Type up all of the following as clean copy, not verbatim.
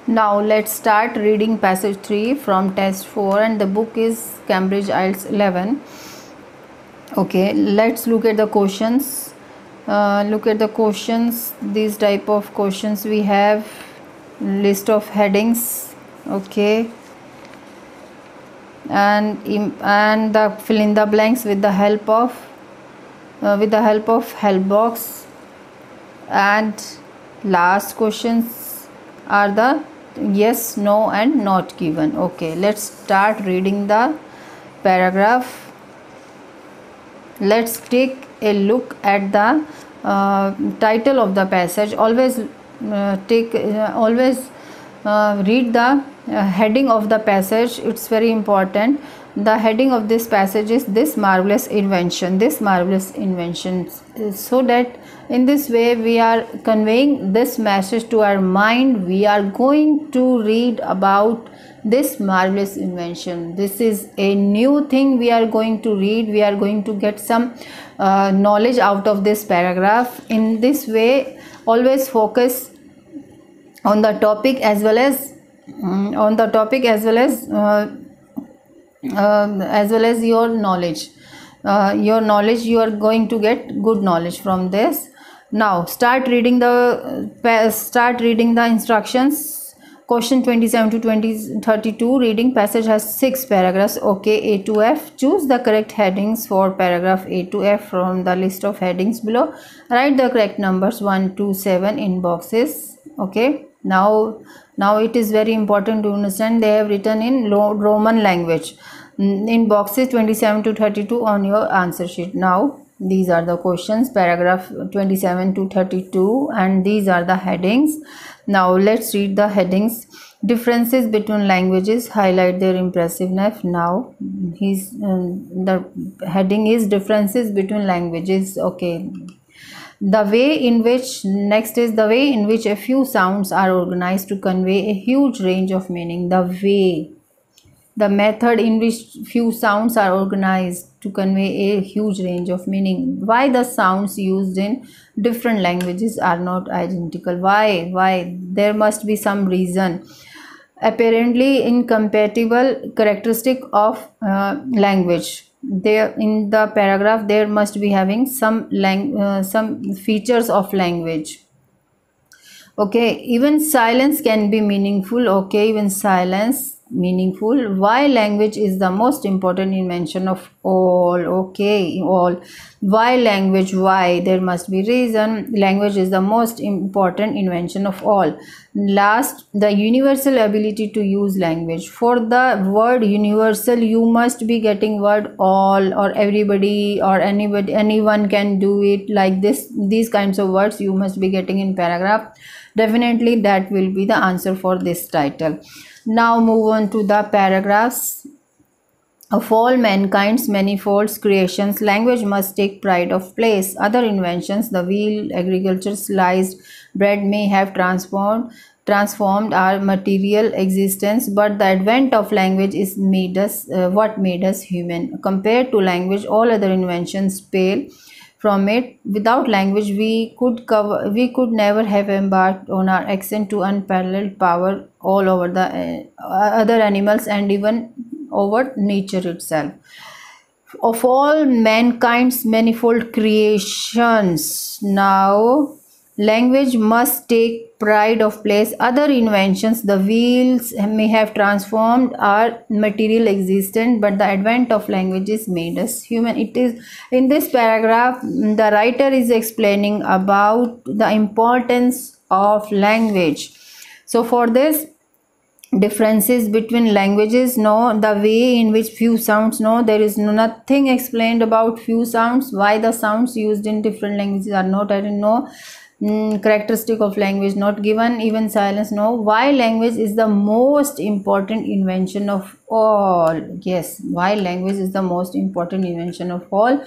Now let's start reading passage 3 from test 4, and the book is Cambridge IELTS 11. Okay, let's look at the questions. These type of questions we have. List of headings. Okay, and the fill in the blanks with the help of help box. And last questions are the yes, no and not given. Okay, let's start reading the paragraph. Let's take a look at the title of the passage. Always read the heading of the passage. It's very important. The heading of this passage is this marvelous invention, so that in this way we are conveying this message to our mind. We are going to read about this marvelous invention. This is a new thing we are going to read. We are going to get some knowledge out of this paragraph. In this way, always focus on the topic as well as your knowledge. You are going to get good knowledge from this. Now start reading the instructions. Question 27 to 32. Reading passage has 6 paragraphs. Okay, A to F. Choose the correct headings for paragraph A to F from the list of headings below. Write the correct numbers 1 to 7 in boxes. Okay, now it is very important to understand they have written in Roman language in boxes 27 to 32 on your answer sheet. Now these are the questions, paragraph 27 to 32, and these are the headings. Now let's read the headings. Differences between languages, highlight their impressiveness. Now the heading is differences between languages. Okay, the way in which a few sounds are organized to convey a huge range of meaning. The method in which few sounds are organized to convey a huge range of meaning. Why the sounds used in different languages are not identical. Why? There must be some reason. Apparently incompatible characteristic of language. There in the paragraph there must be having some features of language. Okay, even silence can be meaningful. Okay, even silence meaningful. Why language is the most important invention of all. Okay, all. Why language? Why? There must be reason. Language is the most important invention of all. Last, the universal ability to use language. For the word universal, you must be getting word all or everybody or anybody, anyone can do it, like this. These kinds of words you must be getting in paragraph. Definitely that will be the answer for this title. Now move on to the paragraphs. Of all mankind's manifold creations, language must take pride of place. Other inventions, the wheel, agriculture, sliced bread may have transformed our material existence, but the advent of language is what made us human. Compared to language, all other inventions pale from it. Without language, we could never have embarked on our ascent to unparalleled power all over the other animals and even over nature itself. Of all mankind's manifold creations, now language must take pride of place. Other inventions, the wheels may have transformed our material existence, but the advent of languages made us human. It is in this paragraph the writer is explaining about the importance of language. So for this, differences between languages, no, the way in which few sounds, no, there is nothing explained about few sounds. Why the sounds used in different languages are not, I don't know. Characteristic of language not given. Even silence, no. Why language is the most important invention of all. Yes, why language is the most important invention of all.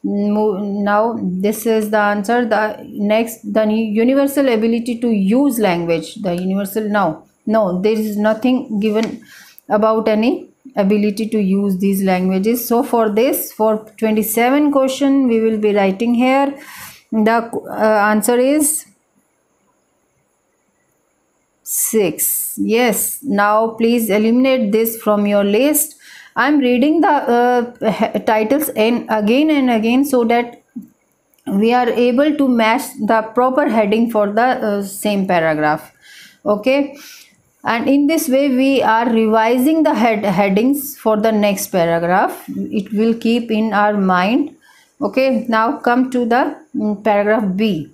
Now this is the answer. The next, the universal ability to use language. The universal, now no, there is nothing given about any ability to use these languages. So for this, for 27 question, we will be writing here. The answer is 6. Yes. Now please eliminate this from your list. I'm reading the titles again and again so that we are able to match the proper heading for the same paragraph. Okay, and in this way we are revising the headings for the next paragraph. It will keep in our mind. Okay, now come to the paragraph B.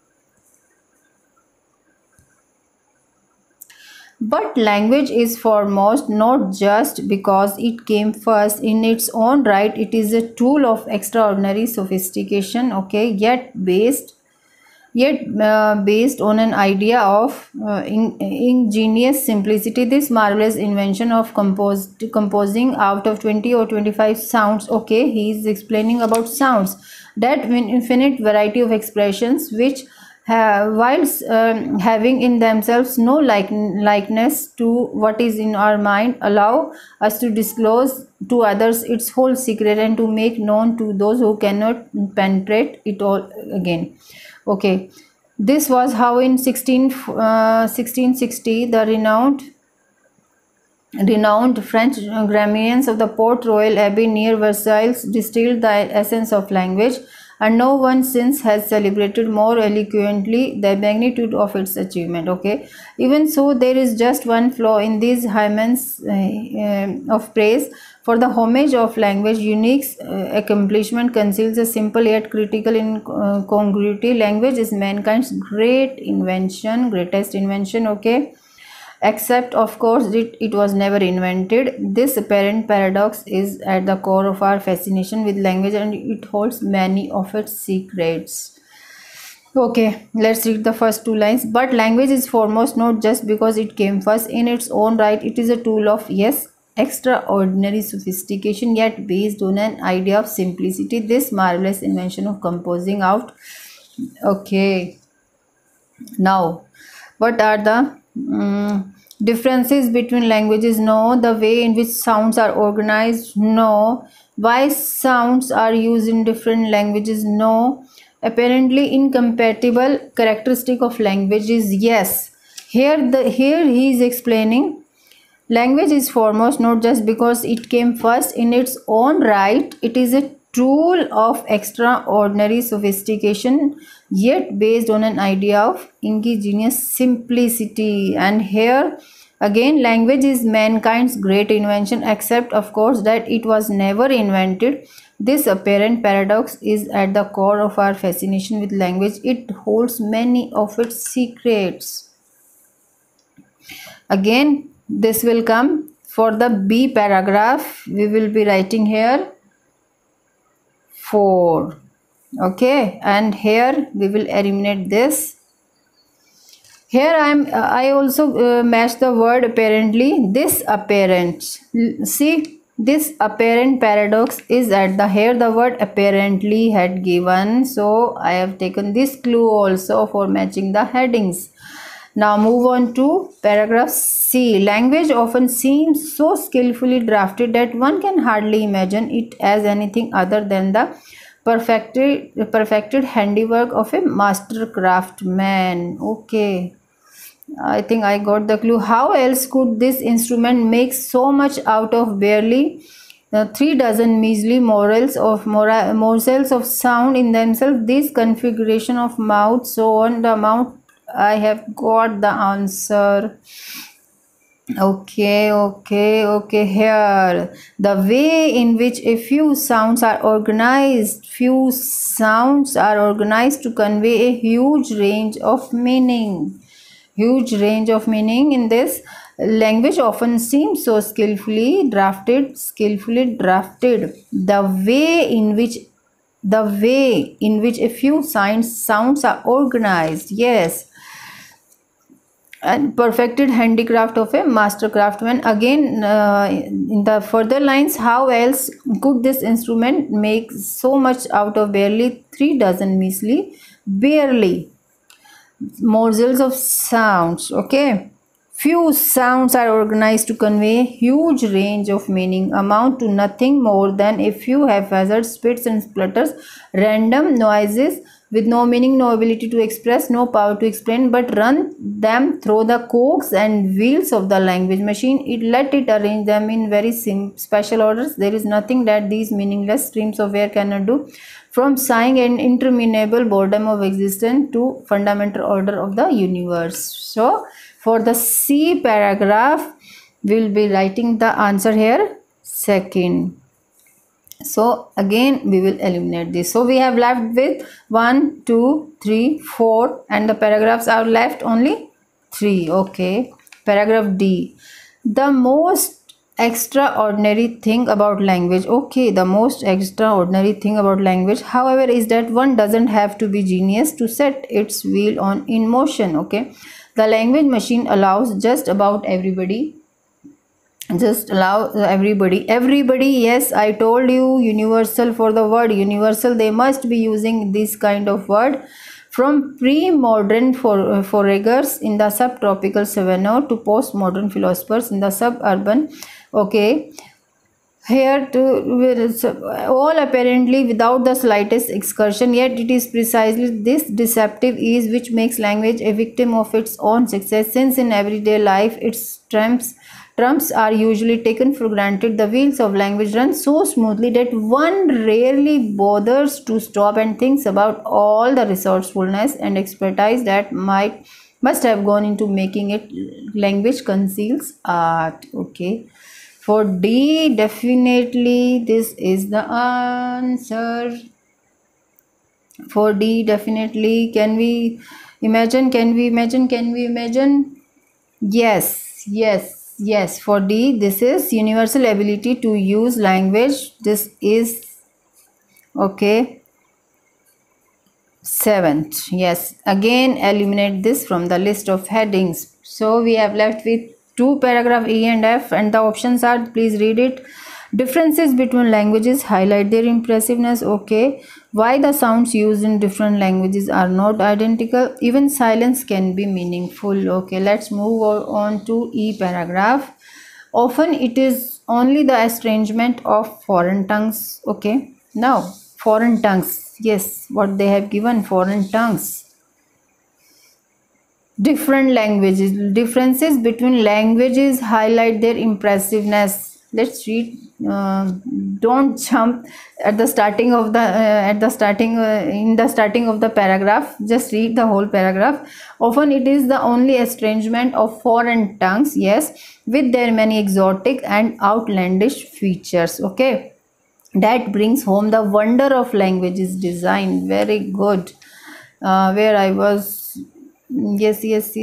But language is foremost not just because it came first in its own right. It is a tool of extraordinary sophistication. Okay, yet based on an idea of ingenious simplicity. This marvelous invention of composing out of 20 or 25 sounds. Okay, he is explaining about sounds, that infinite variety of expressions which whilst having in themselves no likeness to what is in our mind, allow us to disclose to others its whole secret and to make known to those who cannot penetrate it all again. Okay, this was how in 1660 the renowned French grammarians of the Port Royal Abbey near Versailles distilled the essence of language, and no one since has celebrated more eloquently the magnitude of its achievement. Okay, even so, there is just one flaw in these hymns of praise. For the homage of language, unique accomplishment conceals a simple yet critical incongruity. Language is mankind's greatest invention. Okay, except of course it was never invented. This apparent paradox is at the core of our fascination with language, and it holds many of its secrets. Okay, let's read the first two lines. But language is foremost not just because it came first in its own right. It is a tool of, yes, extraordinary sophistication, yet based on an idea of simplicity. This marvelous invention of composing out. Okay, now what are the differences between languages? No. The way in which sounds are organized? No. Why sounds are used in different languages? No. Apparently incompatible characteristic of languages? Yes. Here he is explaining language is foremost not just because it came first in its own right. It is a tool of extraordinary sophistication, yet based on an idea of ingenious simplicity. And here again, language is mankind's great invention, except of course that it was never invented. This apparent paradox is at the core of our fascination with language. It holds many of its secrets. Again, this will come for the B paragraph. We will be writing here 4. Okay, and here we will eliminate this. Here I also match the word apparently. This apparent, see, this apparent paradox is at the here the word apparently had given, so I have taken this clue also for matching the headings. Now move on to paragraph C. Language often seems so skillfully drafted that one can hardly imagine it as anything other than the perfected handiwork of a master craftsman. Okay, I think I got the clue. How else could this instrument make so much out of barely 3 dozen measly morsels of sound in themselves? This configuration of mouth, so on, the mouth. I have got the answer. Okay, here the way in which a few sounds are organized to convey a huge range of meaning. In this, language often seems so skillfully drafted. The way in which a few sounds are organized, yes, and perfected handicraft of a master craftsman. Again, in the further lines, how else could this instrument make so much out of barely 3 dozen barely morsels of sounds? Okay, few sounds are organized to convey huge range of meaning, amount to nothing more than a few haphazard spits and splutters, random noises with no meaning, no ability to express, no power to explain, but run them through the cogs and wheels of the language machine. Let it arrange them in very special orders. There is nothing that these meaningless streams of air cannot do, from sighing and interminable boredom of existence to fundamental order of the universe. So for the C paragraph, we will be writing the answer here, second. So again we will eliminate this. So we have left with 1, 2, 3, 4 and the paragraphs are left only 3. Okay. Paragraph D. The most extraordinary thing about language. Okay, the most extraordinary thing about language, however, is that one doesn't have to be genius to set its wheel in motion. Okay. The language machine allows just about everybody. Everybody, yes, I told you, universal. For the word universal, they must be using this kind of word. From pre-modern foragers in the subtropical savanna to post-modern philosophers in the suburban, okay, here to all apparently without the slightest excursion, yet it is precisely this deceptive ease which makes language a victim of its own success, since in everyday life its trumps are usually taken for granted. The wheels of language run so smoothly that one rarely bothers to stop and thinks about all the resourcefulness and expertise that must have gone into making it. Language conceals art. Okay. For D, definitely this is the answer. For D, definitely. Can we imagine? Yes. For D, this is universal ability to use language. This is, okay, 7th. Yes. Again, eliminate this from the list of headings. So we have left with 2 paragraph E and F, and the options are, please read it. Differences between languages highlight their impressiveness. Okay. Why the sounds used in different languages are not identical. Even silence can be meaningful. Okay, let's move on to E paragraph. Often it is only the estrangement of foreign tongues. Okay, now foreign tongues. Yes, what they have given, foreign tongues. Different languages. Differences between languages highlight their impressiveness. Let's read. Don't jump at the starting of the in the starting of the paragraph. Just read the whole paragraph. Often it is the only estrangement of foreign tongues, yes, with their many exotic and outlandish features. Okay, that brings home the wonder of languages design. Very good. Where I was, yes.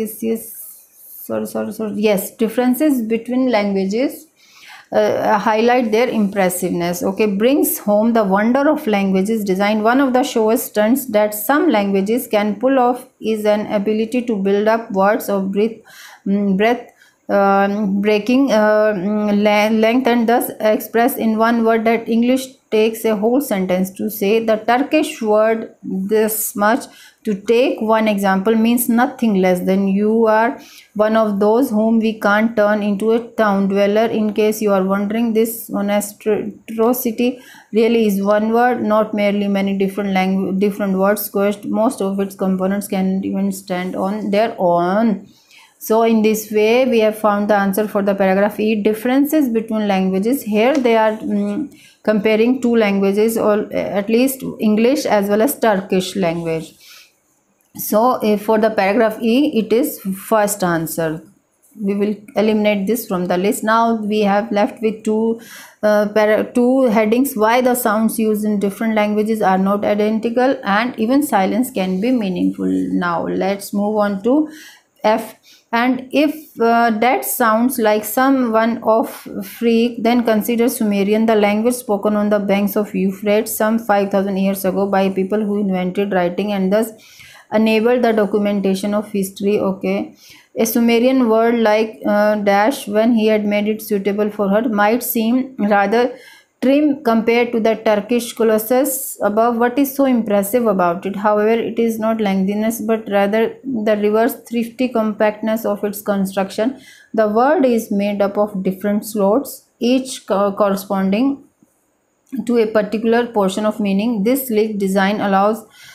Sorry. Yes, differences between languages highlight their impressiveness. Okay, brings home the wonder of languages design. One of the showest stunts that some languages can pull off is an ability to build up words of breath breaking length, and thus express in one word that English takes a whole sentence to say. The Turkish word this much, to take one example, means nothing less than you are one of those whom we can't turn into a town dweller. In case you are wondering, this monstrosity really is one word, not merely many different words squished. Most of its components can't even stand on their own. So in this way we have found the answer for the paragraph E. Differences between languages. Here they are comparing 2 languages, or at least English as well as Turkish language. So for the paragraph E, it is first answer. We will eliminate this from the list. Now we have left with two headings. Why the sounds used in different languages are not identical, and even silence can be meaningful. Now let's move on to F. And if that sounds like someone of freak, then consider Sumerian, the language spoken on the banks of Euphrates some 5,000 years ago by people who invented writing and thus enabled the documentation of history. Okay, a Sumerian word like dash, when he had made it suitable for her, might seem rather trim compared to the Turkish colossus above. What is so impressive about it, however, it is not lengthiness, but rather the reverse thrifty compactness of its construction. The word is made up of different slots, each corresponding to a particular portion of meaning. This sleek design allows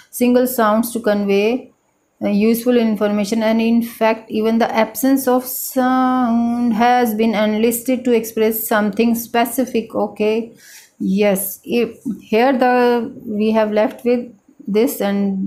single sounds to convey useful information, and in fact even the absence of sound has been enlisted to express something specific. Okay, yes, if here the we have left with this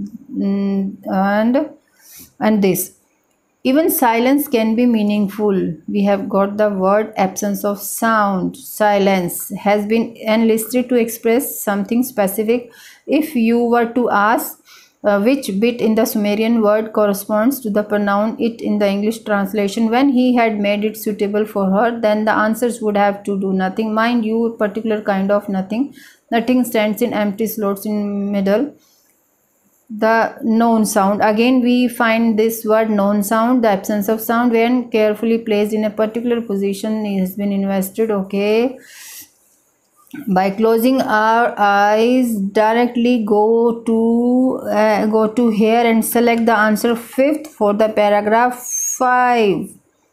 and this. Even silence can be meaningful. We have got the word absence of sound. Silence has been enlisted to express something specific. If you were to ask which bit in the Sumerian word corresponds to the pronoun it in the English translation when he had made it suitable for her, then the answers would have to do nothing. Mind you, particular kind of nothing. Nothing stands in empty slots in middle. The noun sound, again we find this word noun sound. The absence of sound when carefully placed in a particular position has been invested. Okay, by closing our eyes directly go to here and select the answer fifth for the paragraph 5.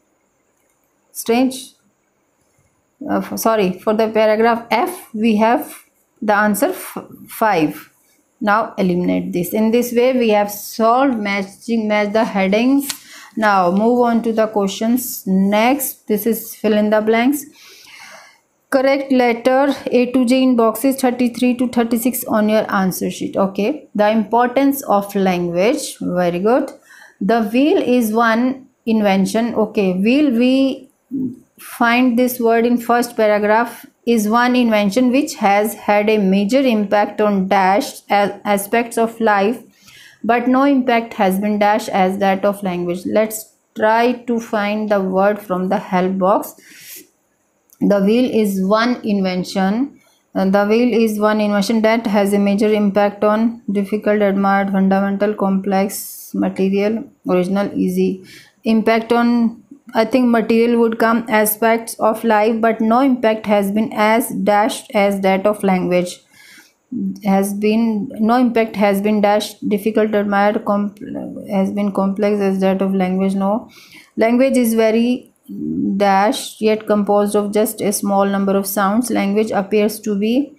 Strange, sorry, for the paragraph F we have the answer 5. Now eliminate this. In this way we have solved match the headings. Now move on to the questions. Next, this is fill in the blanks. Correct letter A to J in boxes 33 to 36 on your answer sheet. Okay, the importance of language, very good. The wheel is one invention. Okay, wheel, we find this word in first paragraph, is one invention which has had a major impact on dash aspects of life, but no impact has been dash as that of language. Let's try to find the word from the help box. The wheel is one invention. The wheel is one invention that has a major impact on difficult, admired, fundamental, complex, material, original, easy. Impact on, I think material would come, aspects of life, but no impact has been as dashed as that of language. Has been, no impact has been dashed, difficult, admired, has been complex as that of language. No, language is very dash yet composed of just a small number of sounds. Language appears to be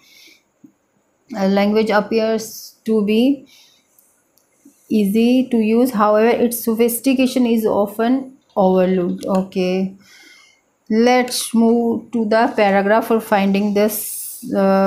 easy to use, however its sophistication is often overlooked. Okay, let's move to the paragraph for finding this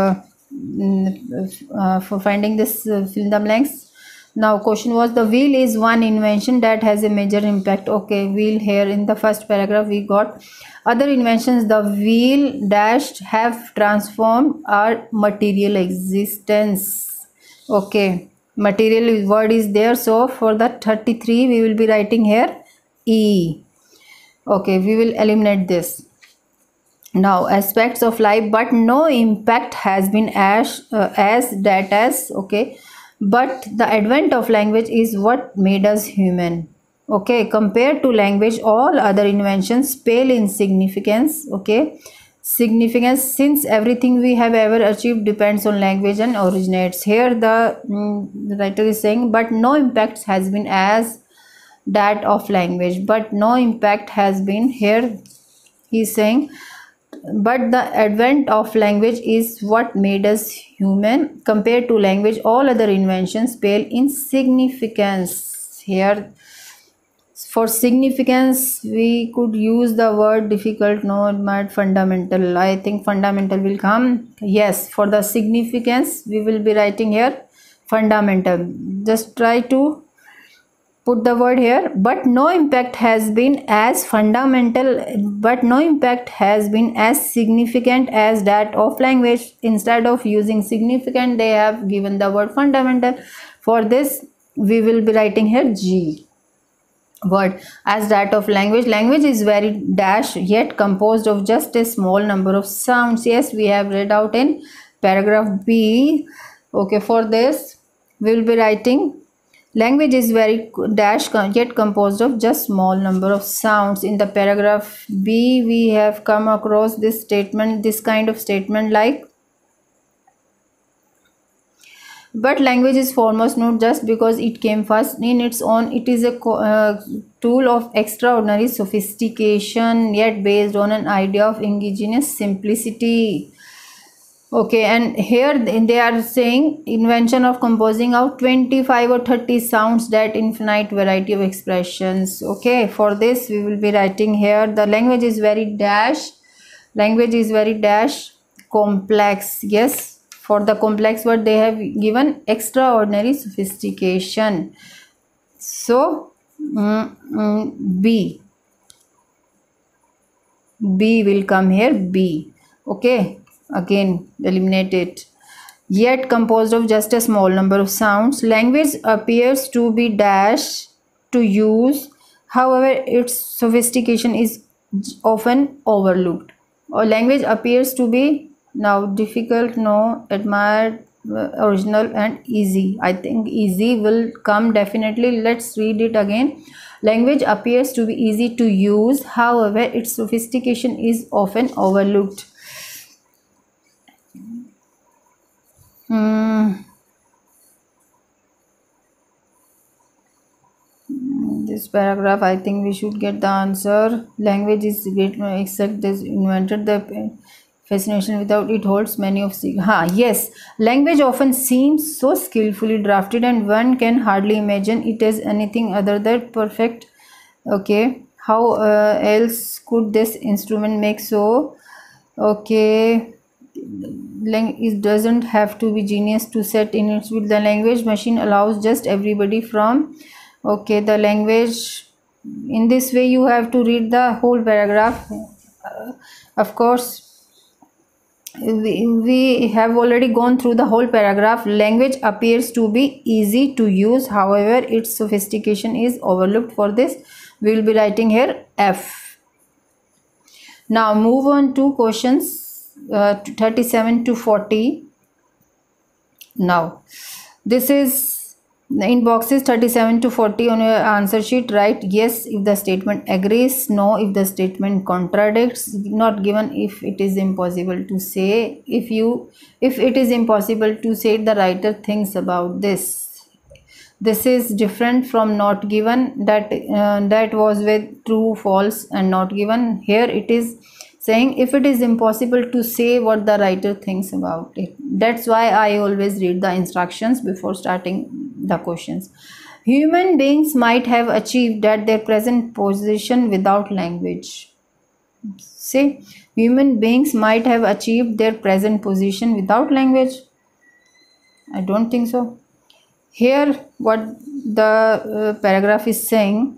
fill in the blanks. Now question was, the wheel is one invention that has a major impact. Okay, wheel, here in the first paragraph we got other inventions the wheel dashed have transformed our material existence. Okay, material word is there, so for the 33 we will be writing here E. Okay, we will eliminate this. Now aspects of life, but no impact has been as that as. Okay, but the advent of language is what made us human. Okay, compared to language all other inventions pale in significance. Okay, significance, since everything we have ever achieved depends on language and originates. Here the writer is saying, but no impact has been as that of language, but no impact has been, here he is saying, but the advent of language is what made us human. Compared to language all other inventions pale in significance. Here for significance we could use the word difficult, no, admired, fundamental. I think fundamental will come. Yes, for the significance we will be writing here fundamental. Just try to put the word here, but no impact has been as fundamental, but no impact has been as significant as that of language. Instead of using significant they have given the word fundamental. For this we will be writing here G word as that of language. Language is very dash yet composed of just a small number of sounds. Yes, we have read out in paragraph B. Okay, for this we will be writing language is very dash yet composed of just small number of sounds. In the paragraph B we have come across this statement, this kind of statement like, but language is foremost not just because it came first in its own, it is a tool of extraordinary sophistication yet based on an idea of ingenious simplicity. Okay, and here they are saying invention of composing out 25 or 30 sounds, that infinite variety of expressions. Okay, for this we will be writing here the language is very dash, language is very dash complex. Yes, for the complex word they have given extraordinary sophistication. So B will come here, B. Okay, again eliminate it. Yet composed of just a small number of sounds, language appears to be dash to use, however its sophistication is often overlooked. Or language appears to be now difficult, no, admired, original and easy. I think easy will come definitely. Let's read it again. Language appears to be easy to use, however its sophistication is often overlooked. This paragraph, I think we should get the answer. Language is great, except this invented the fascination without it holds many of yes, language often seems so skillfully drafted and one can hardly imagine it as anything other than perfect. Okay, how else could this instrument make so? Okay, it doesn't have to be genius to set in its with the language machine allows just everybody from. Okay, the language, in this way you have to read the whole paragraph. Of course we have already gone through the whole paragraph. Language appears to be easy to use, however its sophistication is overlooked. For this we will be writing here F. Now move on to questions 37 to 40. Now this is in boxes 37 to 40 on your answer sheet. Write yes if the statement agrees, no if the statement contradicts, not given if it is impossible to say. If it is impossible to say, the writer thinks about this. This is different from not given, that was with true, false and not given. Here it is saying if it is impossible to say what the writer thinks about it. That's why I always read the instructions before starting the questions. Human beings might have achieved at their present position without language. Say, human beings might have achieved their present position without language. I don't think so. Here what the paragraph is saying,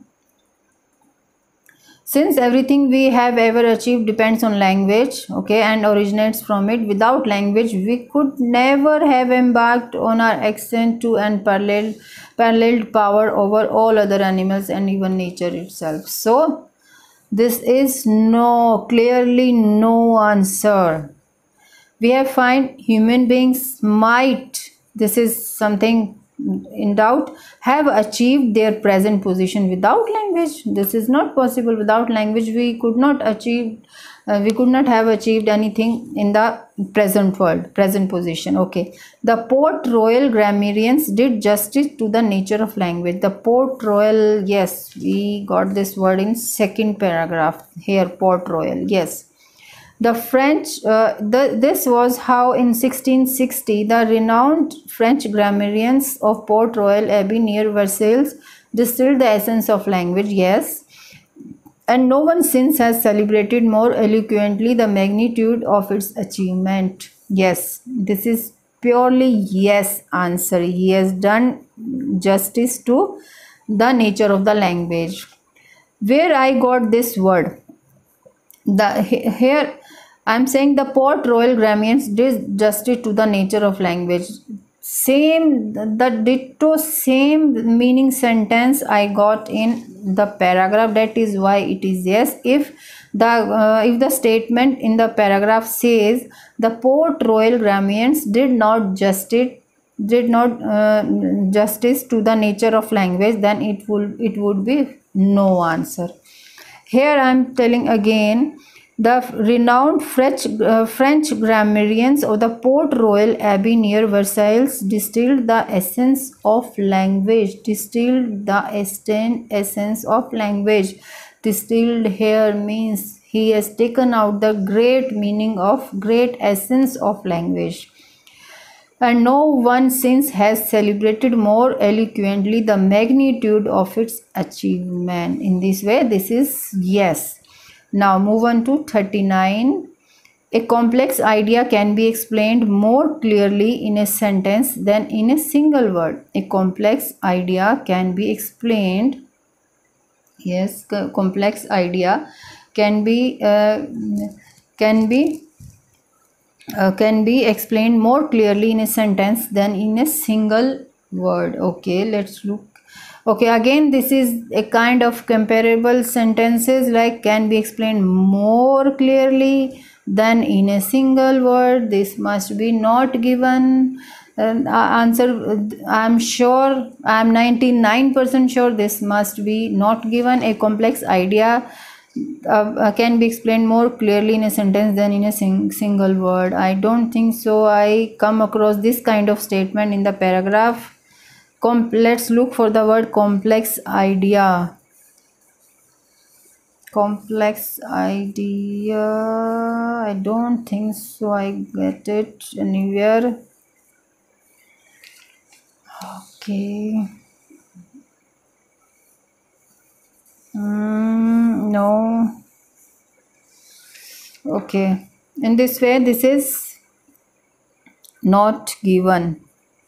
since everything we have ever achieved depends on language, okay, and originates from it, without language we could never have embarked on our ascent to unparalleled power over all other animals and even nature itself. So this is clearly no answer. We have find human beings might, this is something in doubt, have achieved their present position without language. This is not possible. Without language we could not have achieved anything in the present world, present position. Okay, the Port Royal grammarians did justice to the nature of language. The Port Royal, yes, we got this word in second paragraph here, Port Royal. Yes, the French, this was how in 1660 the renowned French grammarians of Port Royal Abbey near Versailles distilled the essence of language. Yes, and no one since has celebrated more eloquently the magnitude of its achievement. Yes, this is purely yes answer. He has done justice to the nature of the language. Where I got this word, here I am saying the Port Royal grammarians did justice to the nature of language. Same, the ditto same meaning sentence I got in the paragraph. That is why it is yes. If the statement in the paragraph says the Port Royal grammarians did not justice to the nature of language, then it would be no answer. Here I am telling again, the renowned French grammarians of the Port Royal Abbey near Versailles distilled the essence of language. Distilled the essence of language. Distilled here means He has taken out the great meaning of great essence of language. And no one since has celebrated more eloquently the magnitude of its achievement. In this way, this is yes. Now move on to 39. A complex idea can be explained more clearly in a sentence than in a single word. A complex idea can be explained. Yes, complex idea can be explained more clearly in a sentence than in a single word. Okay, let's look. Okay, again this is a kind of comparable sentences, like can be explained more clearly than in a single word. This must be not given. Answer, I'm sure, I'm 99% sure this must be not given. A complex idea can be explained more clearly in a sentence than in a single word. I don't think so I come across this kind of statement in the paragraph. Let's look for the word complex idea. Complex idea, I don't think so I get it anywhere. Okay. No. Okay, in this way this is not given.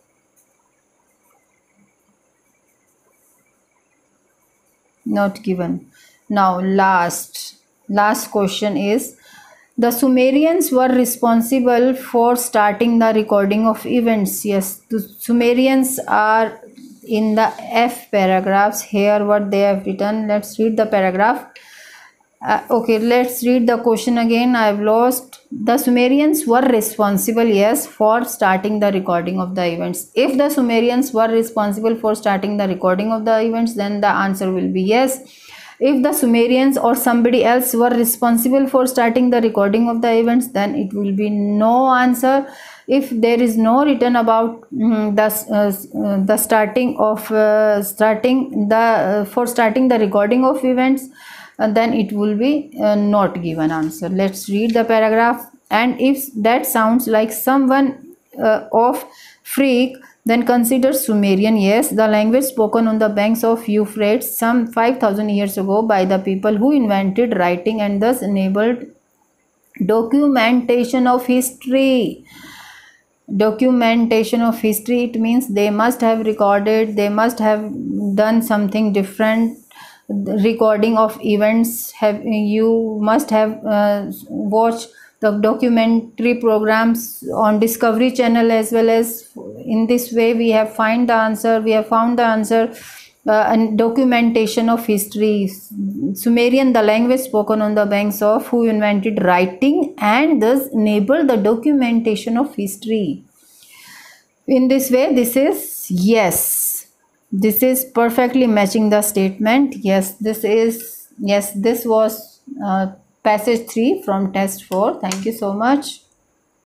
Not given. Now last question is, the Sumerians were responsible for starting the recording of events. Yes, the Sumerians are in the F paragraphs. Here what they have written, let's read the paragraph. Okay, let's read the question again. I've lost. The Sumerians were responsible, yes, for starting the recording of the events. If the Sumerians were responsible for starting the recording of the events, then the answer will be yes. If the Sumerians or somebody else were responsible for starting the recording of the events, then it will be no answer. If there is no written about the starting the recording of events, then it will be not given answer. Let's read the paragraph. And if that sounds like someone of freak, then consider Sumerian. Yes, the language spoken on the banks of Euphrates some 5,000 years ago by the people who invented writing and thus enabled documentation of history. Documentation of history, it means they must have recorded, they must have done something different. Recording of events, you must have watched the documentary programs on Discovery Channel as well. As in this way we have found the answer. And documentation of history. Sumerian, the language spoken on the banks of, who invented writing and thus enabled the documentation of history. In this way this is yes. This is perfectly matching the statement. Yes, this was passage 3 from test 4. Thank you so much.